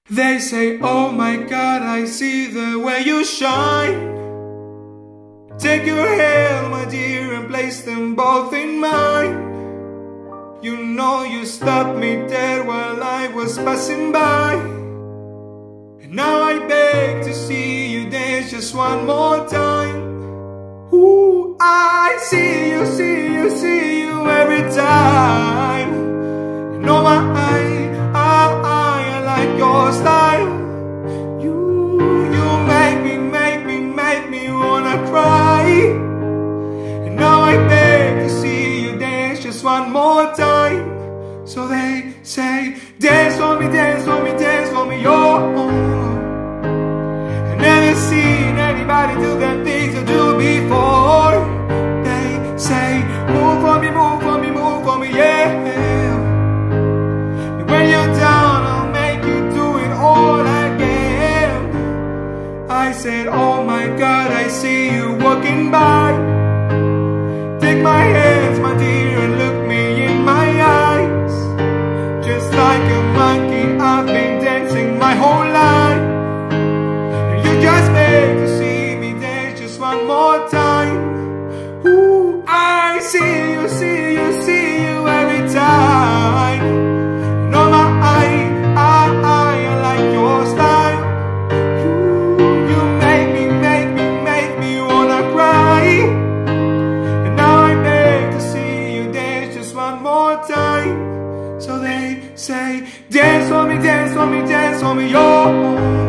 They say, oh my God, I see the way you shine. Take your hand, my dear, and place them both in mine. You know you stopped me dead while I was passing by. And now I beg to see you dance just one more time. Ooh, I see you, see you, see you every time. You know I like your style. You make me wanna cry. And now I beg to see you dance just one more time. So they say, dance for me, dance for me, dance for me, oh. I've never seen anybody do the things I do before. They say, move for me, move for me, move for me, yeah. And when you're down, I'll make you do it all again. I said, oh my God, I see you walking by. Take my hands, my dear, and look me in my eyes. Just like a monkey, I've been dancing my whole life. And you just beg to see me dance just one more time. Ooh, I see you, see you, see you every time. You know I like your style. You make me wanna cry. And now I beg to see you dance just one more time. So they say, dance for me, dance for me, dance for me, oh.